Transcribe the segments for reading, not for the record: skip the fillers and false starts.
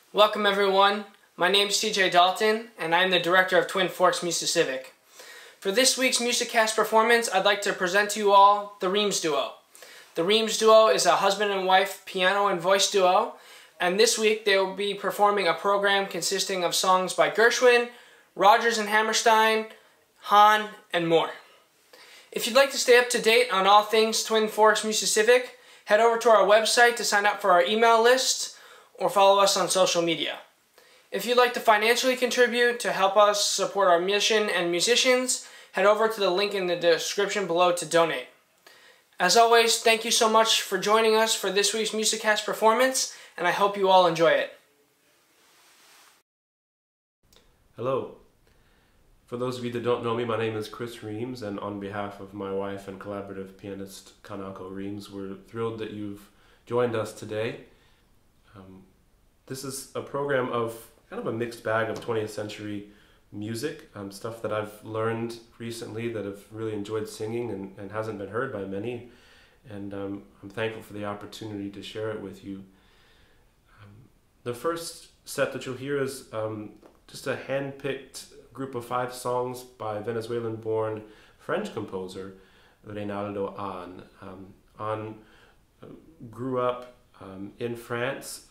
Welcome everyone, my name is TJ Dalton and I am the director of Twin Forks Music. For this week's MusicCast performance, I'd like to present to you all the Reames Duo. The Reames Duo is a husband and wife piano and voice duo, and this week they will be performing a program consisting of songs by Gershwin, Rodgers and Hammerstein, Hahn, and more. If you'd like to stay up to date on all things Twin Forks Music, head over to our website to sign up for our email list or follow us on social media. If you'd like to financially contribute to help us support our mission and musicians, head over to the link in the description below to donate. As always, thank you so much for joining us for this week's MusicCast performance, and I hope you all enjoy it. Hello. For those of you that don't know me, my name is Chris Reames, and on behalf of my wife and collaborative pianist Kanako Reames, we're thrilled that you've joined us today. This is a program of kind of a mixed bag of 20th century music, stuff that I've learned recently that I've really enjoyed singing and hasn't been heard by many, and I'm thankful for the opportunity to share it with you. The first set that you'll hear is just a hand-picked group of 5 songs by Venezuelan-born French composer Reynaldo Hahn. Hahn grew up in France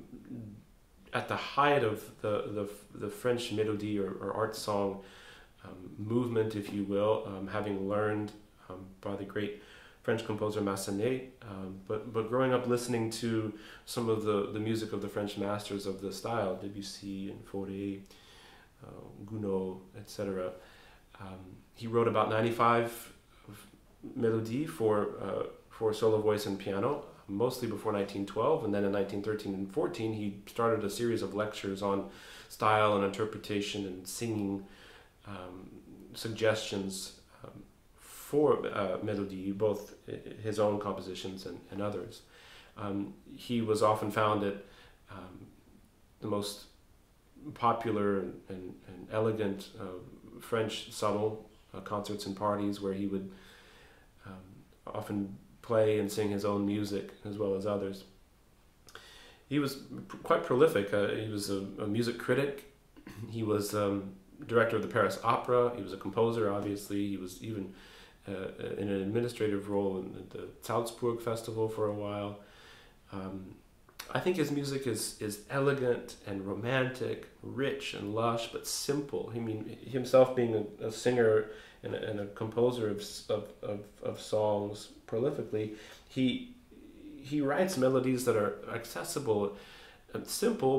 at the height of the French melody or art song movement, if you will, having learned by the great French composer Massenet, but growing up listening to some of the music of the French masters of the style, Debussy and Fauré, Gounod, etc. He wrote about 95 melodies for solo voice and piano, mostly before 1912, and then in 1913 and 14 he started a series of lectures on style and interpretation and singing suggestions for melody, both his own compositions and others. He was often found at the most popular and elegant French salon concerts and parties, where he would often play and sing his own music as well as others. He was quite prolific. He was a music critic. He was director of the Paris Opera. He was a composer, obviously. He was even in an administrative role in the Salzburg Festival for a while. I think his music is elegant and romantic, rich and lush, but simple. I mean, himself being a singer and a composer of songs prolifically, he writes melodies that are accessible and simple,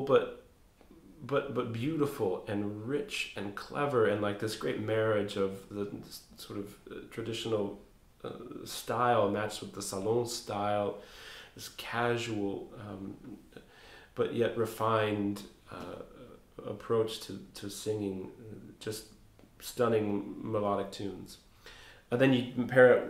but beautiful and rich and clever, and like this great marriage of the sort of traditional style matched with the salon style, this casual but yet refined approach to singing, just stunning melodic tunes. And then you pair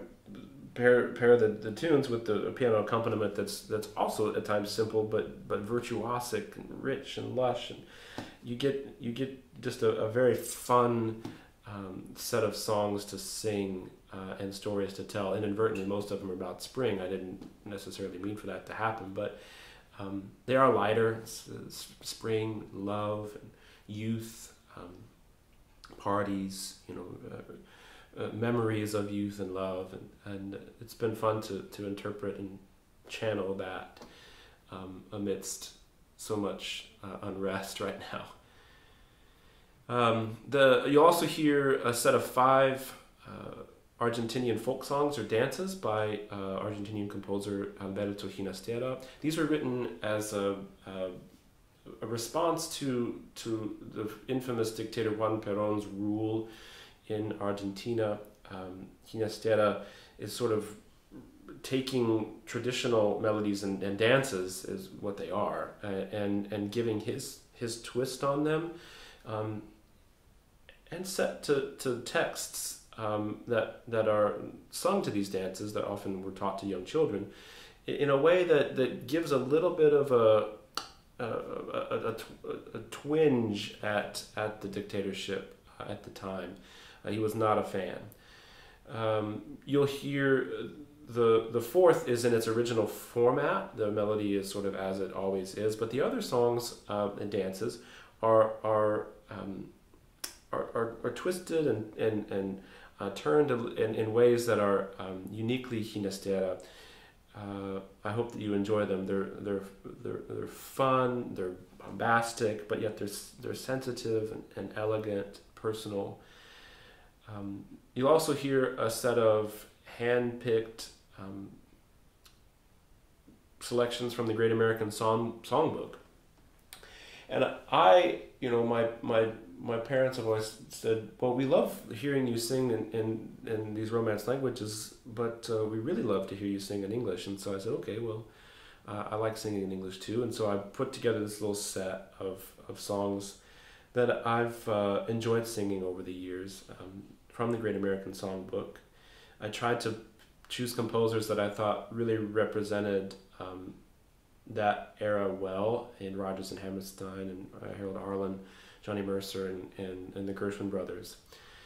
the tunes with the piano accompaniment that's also at times simple but virtuosic and rich and lush, and you get just a very fun set of songs to sing and stories to tell. Inadvertently, most of them are about spring. I didn't necessarily mean for that to happen, but they are lighter. It's spring, love, and youth, parties, memories of youth and love, and it's been fun to interpret and channel that amidst so much unrest right now. You'll also hear a set of 5 Argentinian folk songs or dances by Argentinian composer Alberto Ginastera. These were written as a response to the infamous dictator Juan Perón's rule in Argentina. Ginastera is sort of taking traditional melodies and dances, is what they are, and giving his twist on them, and set to texts that are sung to these dances that often were taught to young children in a way that gives a little bit of a twinge at the dictatorship at the time. He was not a fan. You'll hear the fourth is in its original format. The melody is sort of as it always is, but the other songs and dances are twisted and turned in ways that are uniquely Ginastera. I hope that you enjoy them. They're fun. They're bombastic, but yet they're sensitive and elegant, personal. You'll also hear a set of hand-picked selections from the Great American Songbook. And my parents have always said, well, we love hearing you sing in these Romance languages, but we really love to hear you sing in English. And so I said, okay, well, I like singing in English too. And so I put together this little set of songs that I've enjoyed singing over the years from the Great American Songbook. I tried to choose composers that I thought really represented that era well, in Rodgers and Hammerstein and Harold Arlen, Johnny Mercer, and the Gershwin brothers.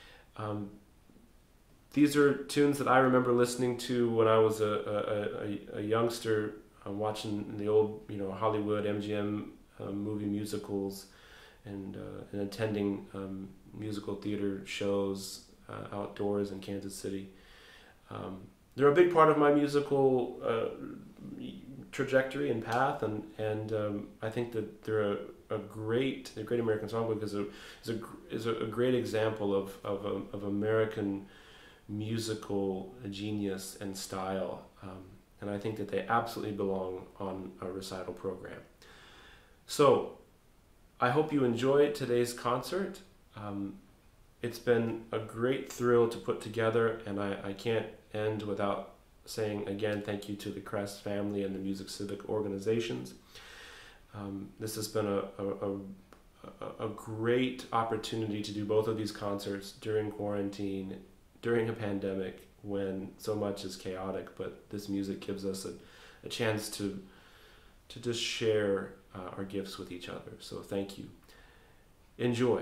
These are tunes that I remember listening to when I was a youngster, watching the old Hollywood MGM movie musicals and attending musical theater shows outdoors in Kansas City. They're a big part of my musical trajectory and path, and I think that the Great American Songbook is a great example of American musical genius and style, and I think that they absolutely belong on a recital program. So I hope you enjoyed today's concert. It's been a great thrill to put together, and I can't end without saying again thank you to the Crest family and the Music Civic organizations. This has been a great opportunity to do both of these concerts during quarantine, during a pandemic, when so much is chaotic, but this music gives us a chance to just share our gifts with each other. So thank you. Enjoy.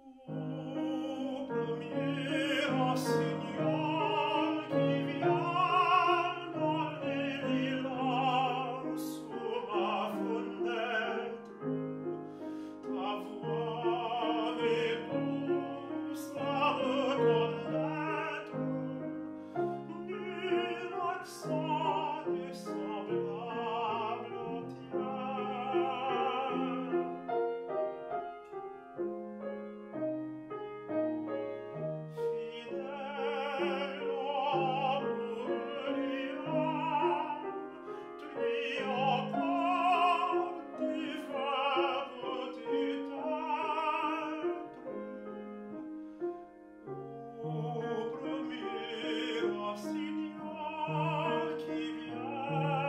Rossignol qui vient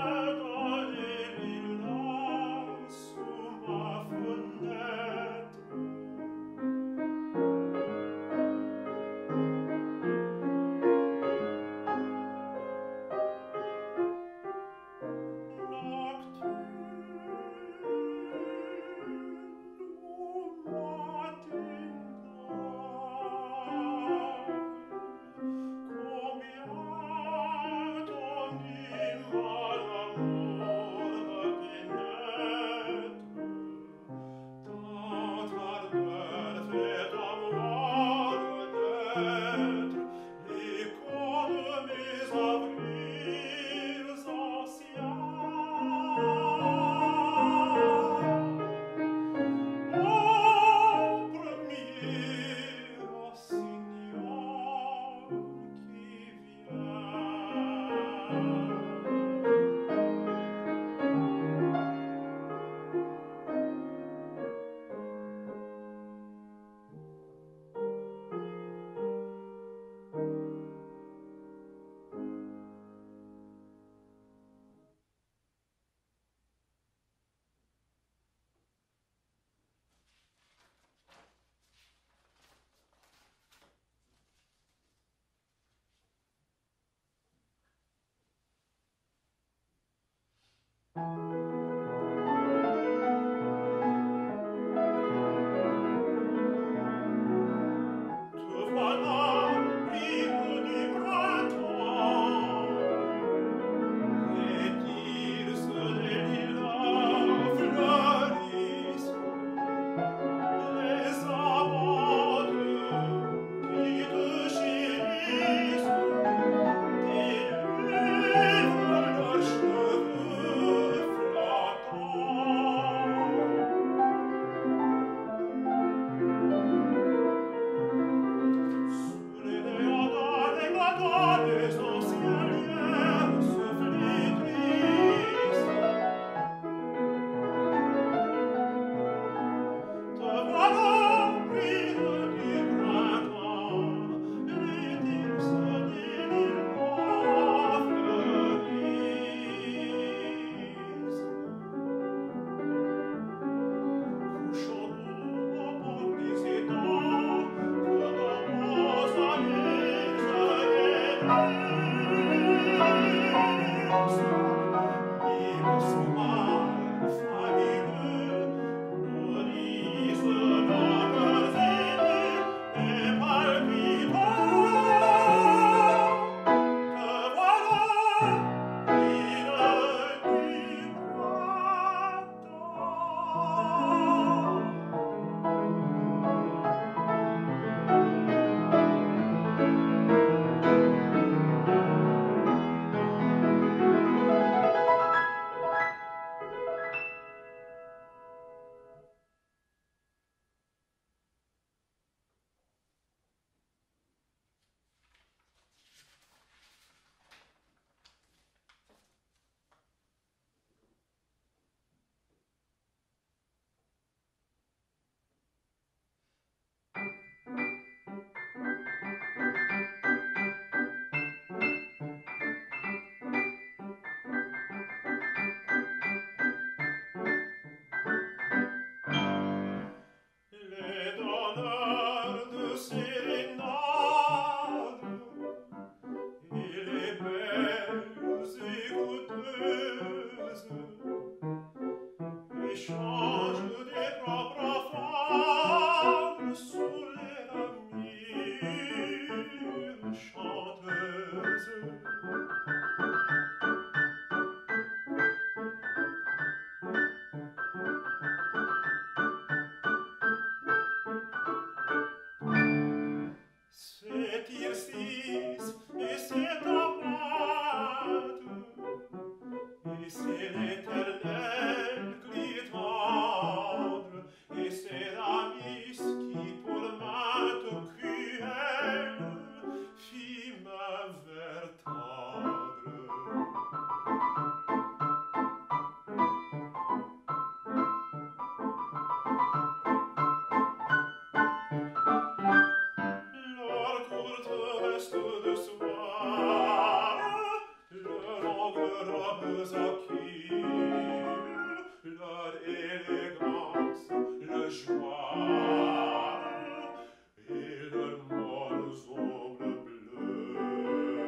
robes à quilles, l'élégance, le joie et leurs molles ombres bleues.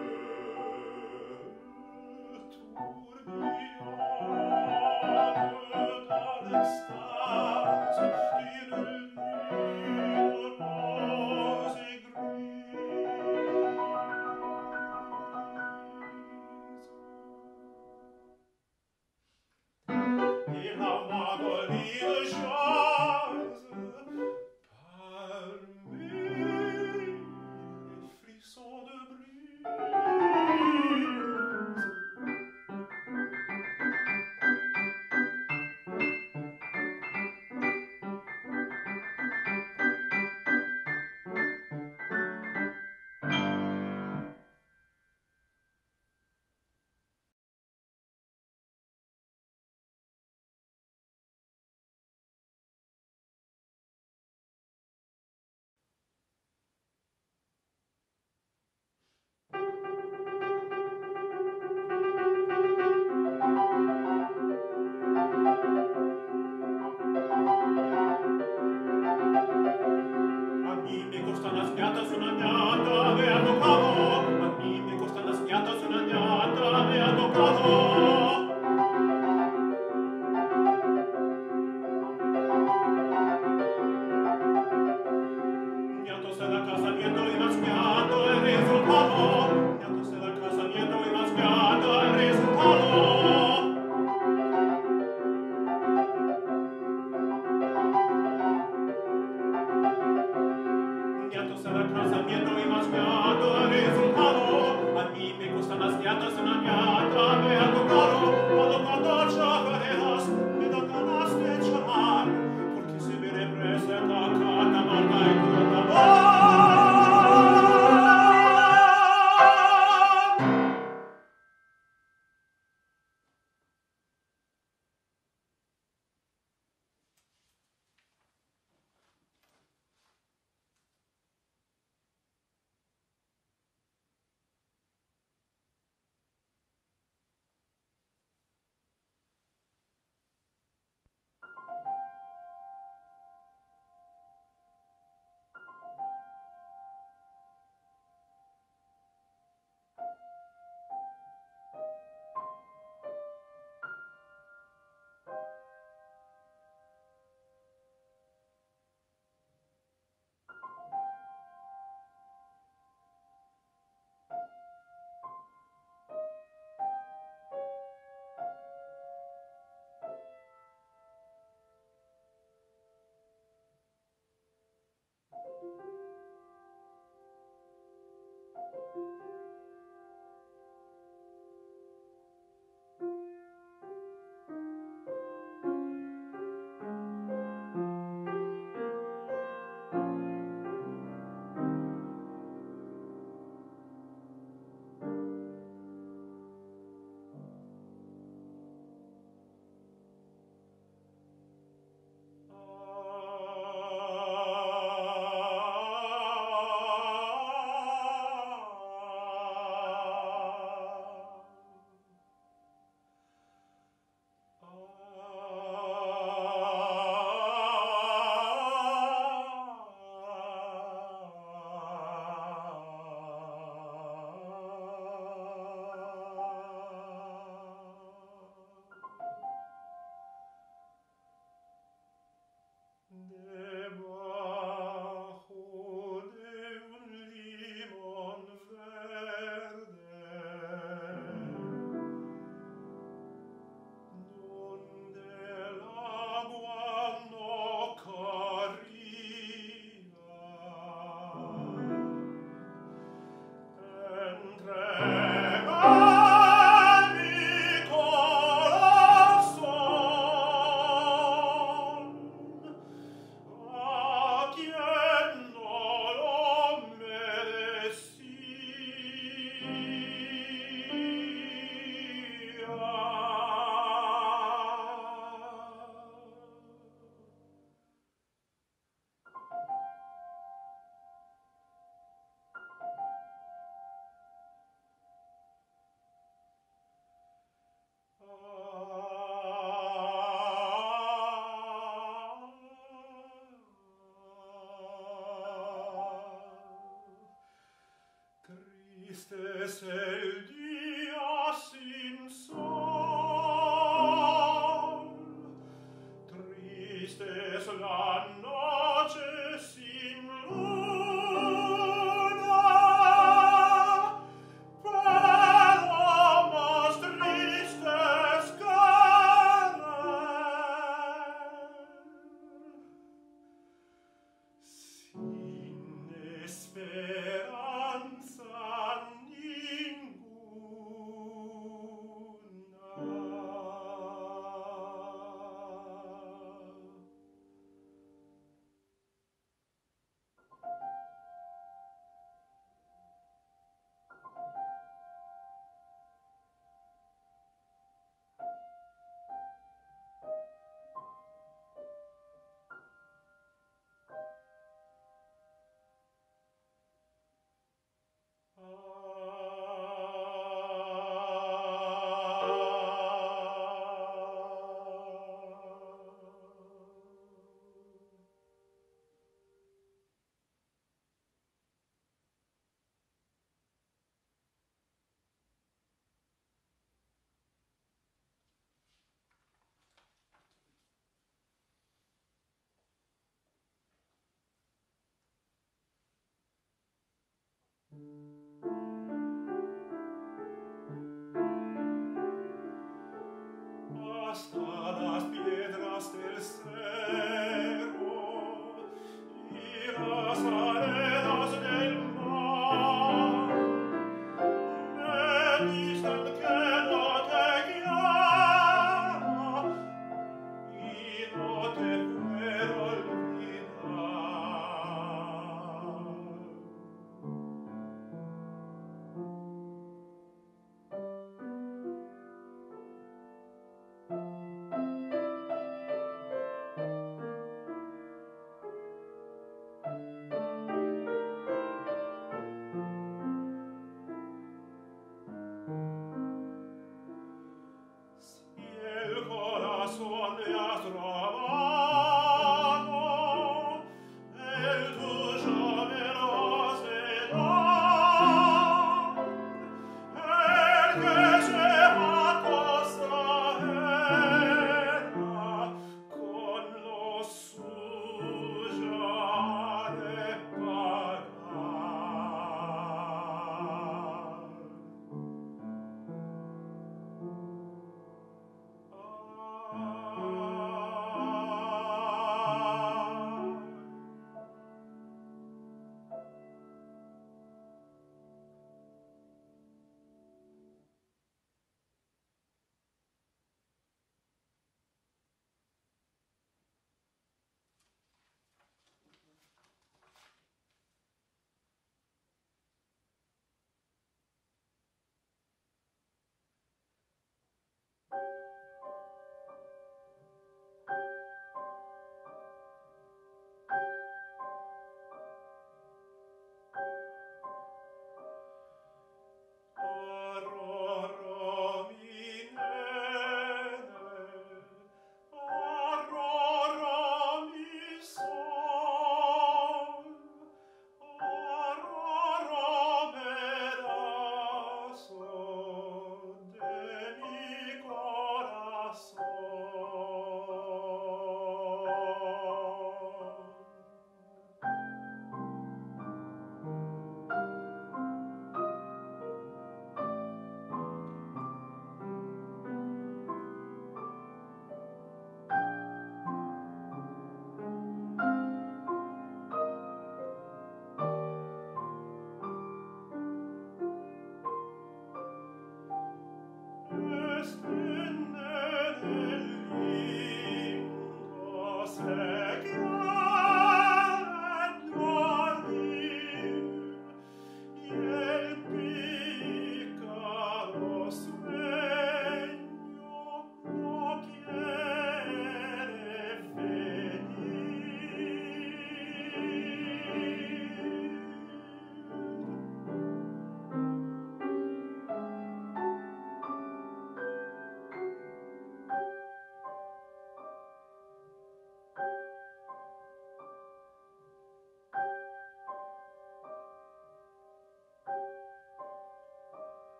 Tourbillonnent dans l'extase d'une lune rose et grise. Et la magoline jase parmi les frissons de brise.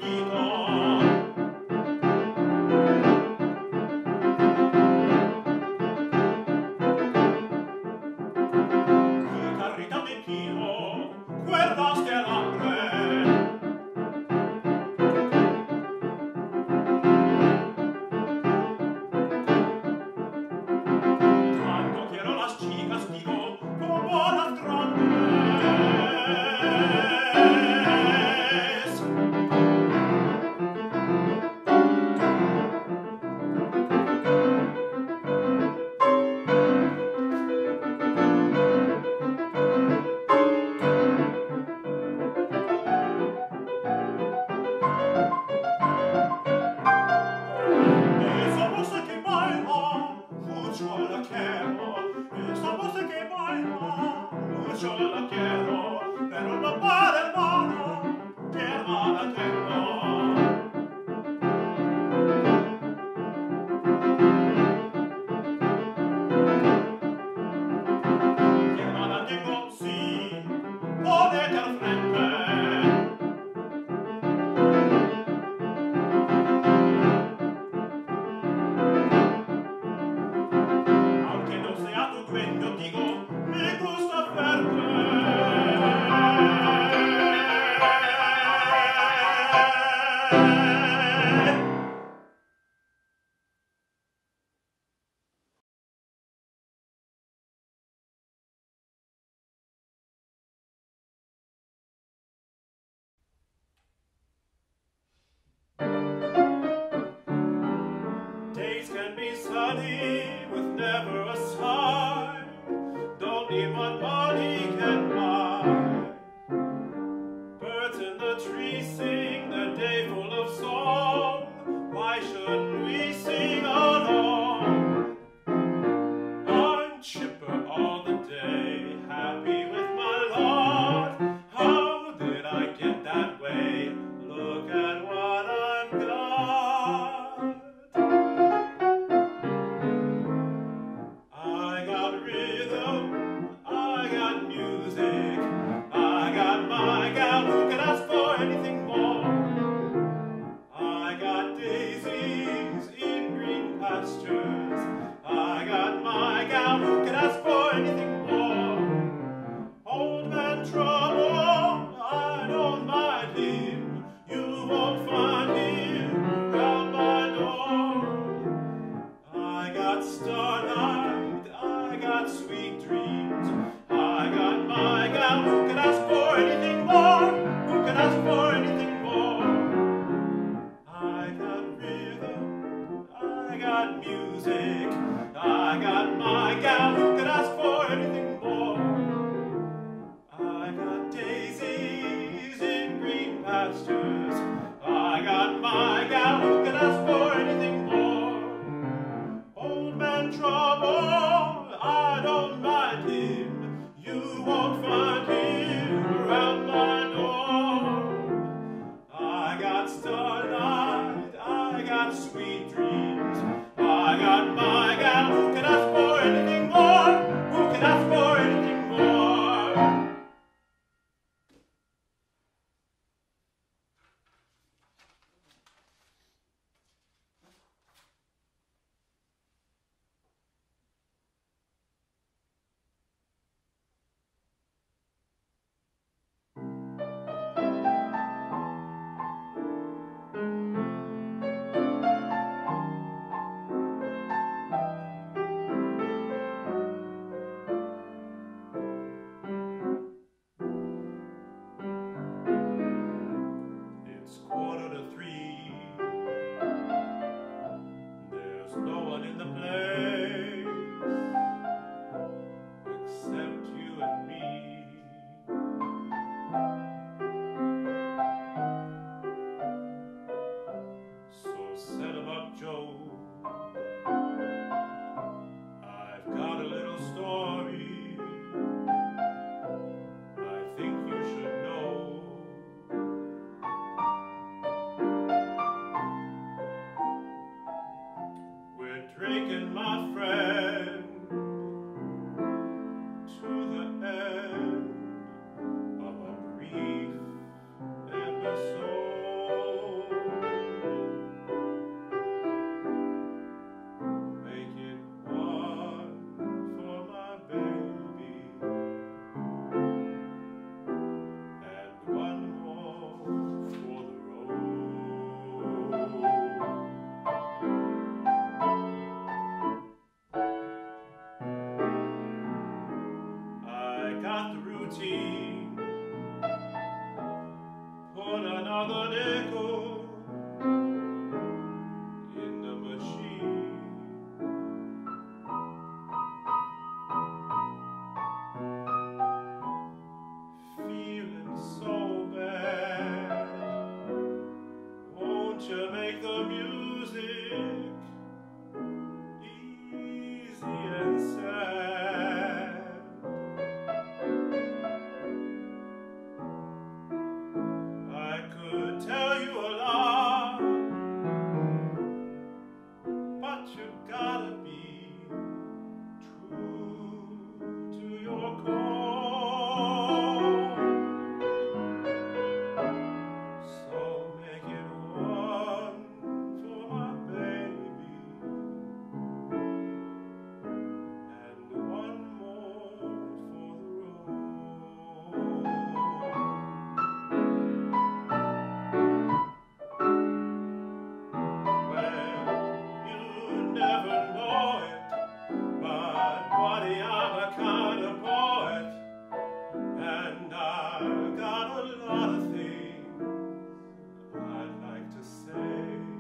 Starlight, I got sweet dreams, I got my to make the music easy and sad. I could tell you a lot, but you gotta be true to your core. So make it one for my baby, and one more for the road. Well, you never know it, but buddy, I'm a kind of poet, and I've got a lot of things I'd like to say.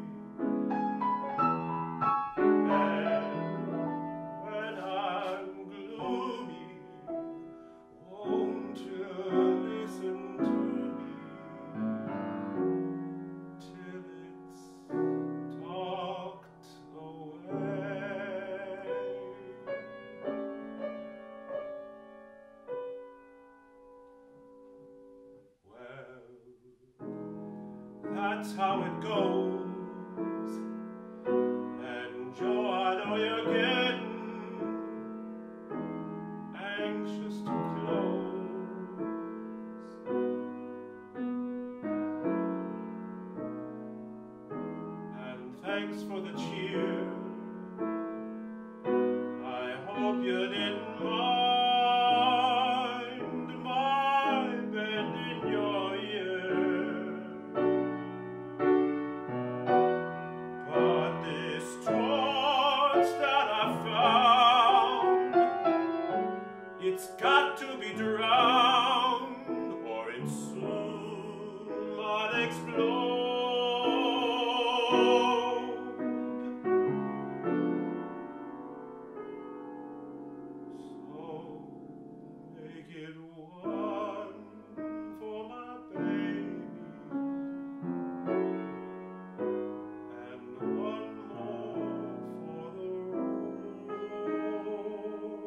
And when I'm gloomy, won't you listen to me till it's talked away? Well, that's how it goes. And Joe, I know you're getting anxious to close. And thanks for the cheer. I hope you didn't mind my bend in your ear. But this torch that I found, it's got to be drowned, or it soon might explode. So make it one for my baby, and one more for the road.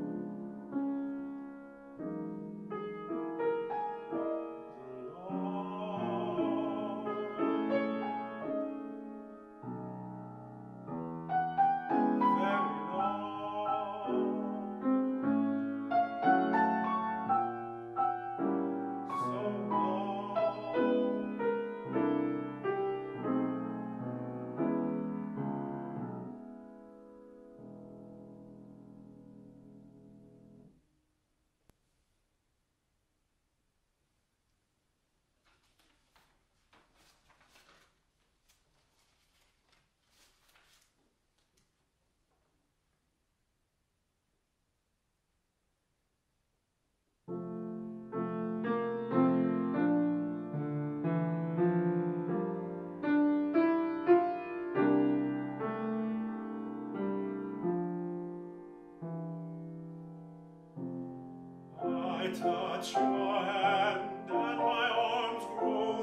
I touch your hand and my arms grow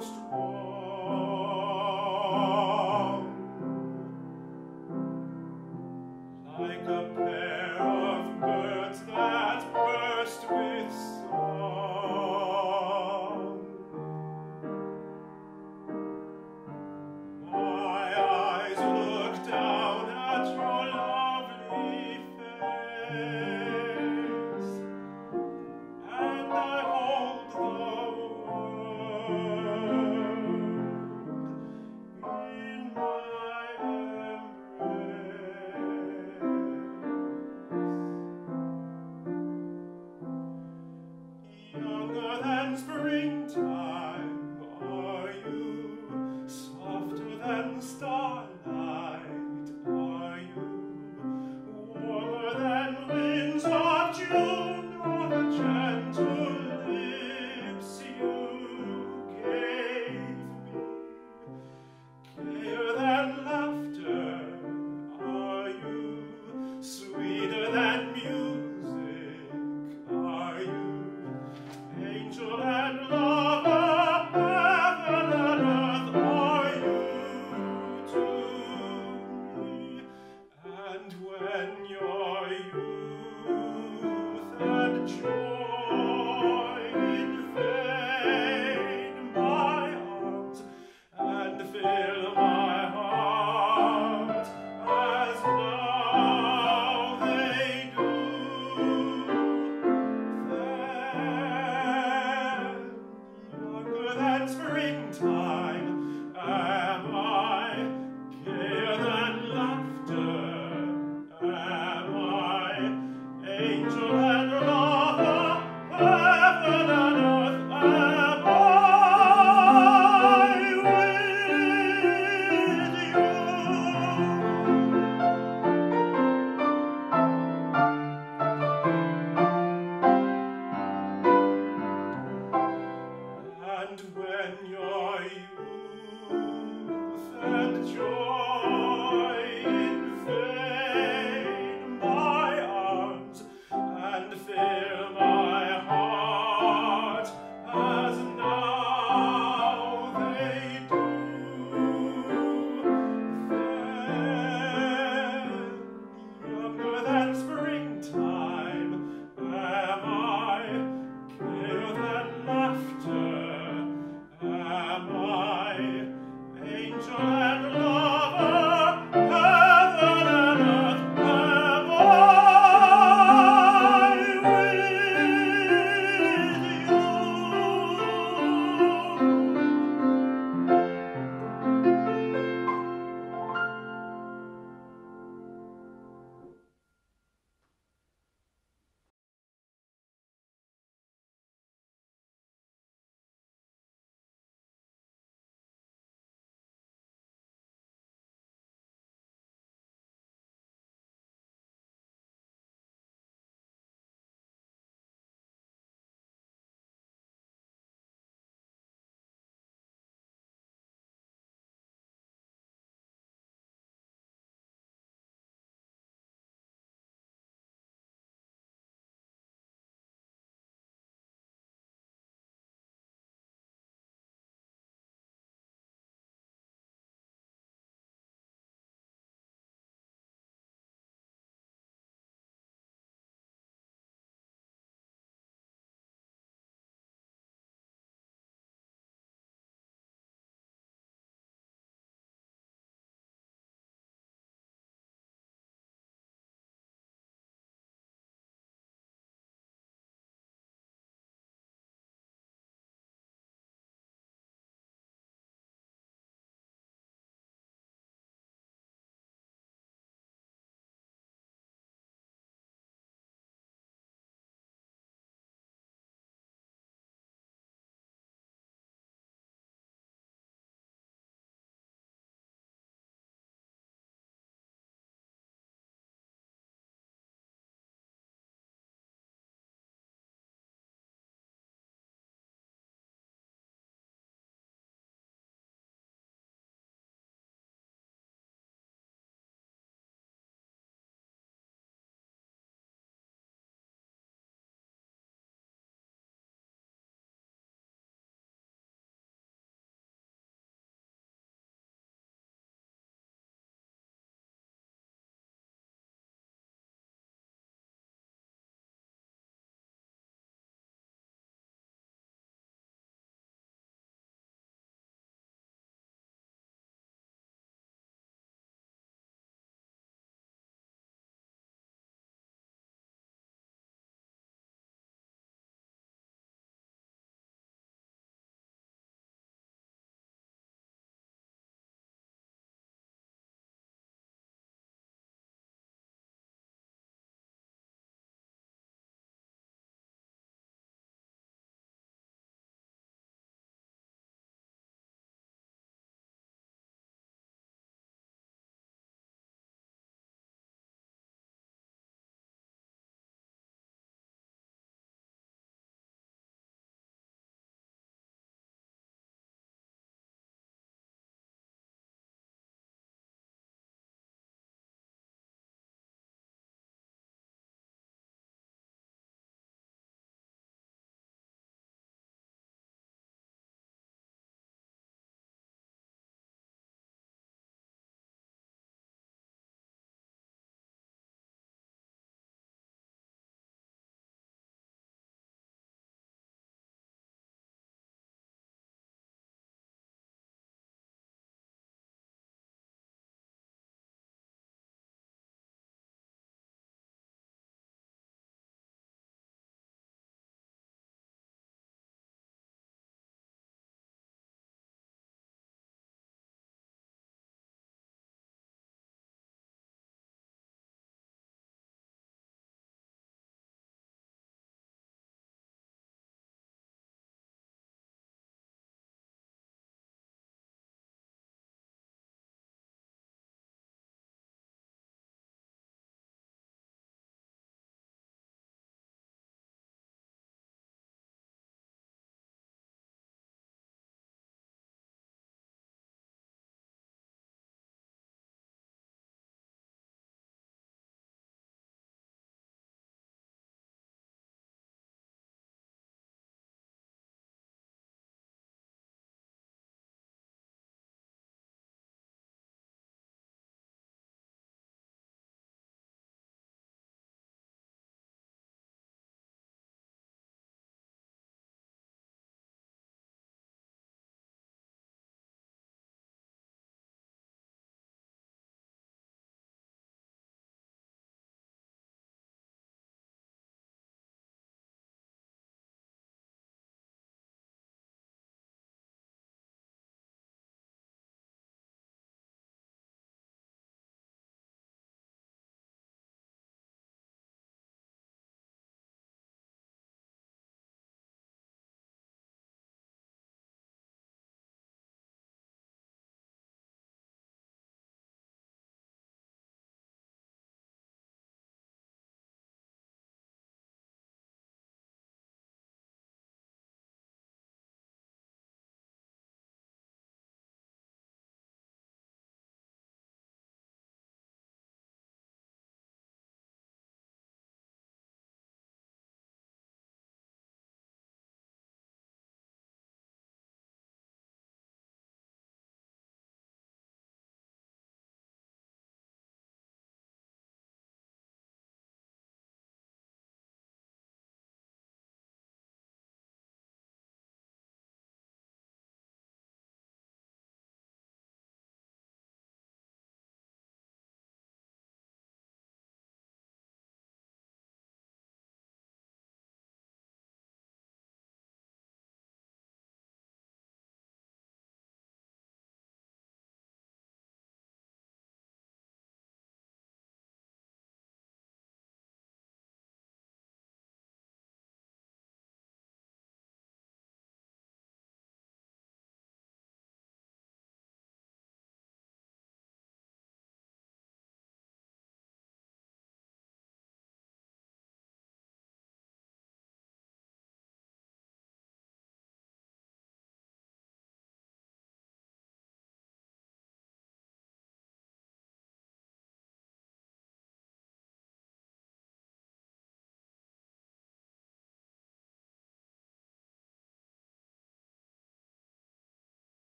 strong, like a pair of birds that burst with song. My eyes look down at your lovely face, and I hope Am I angel and Lord?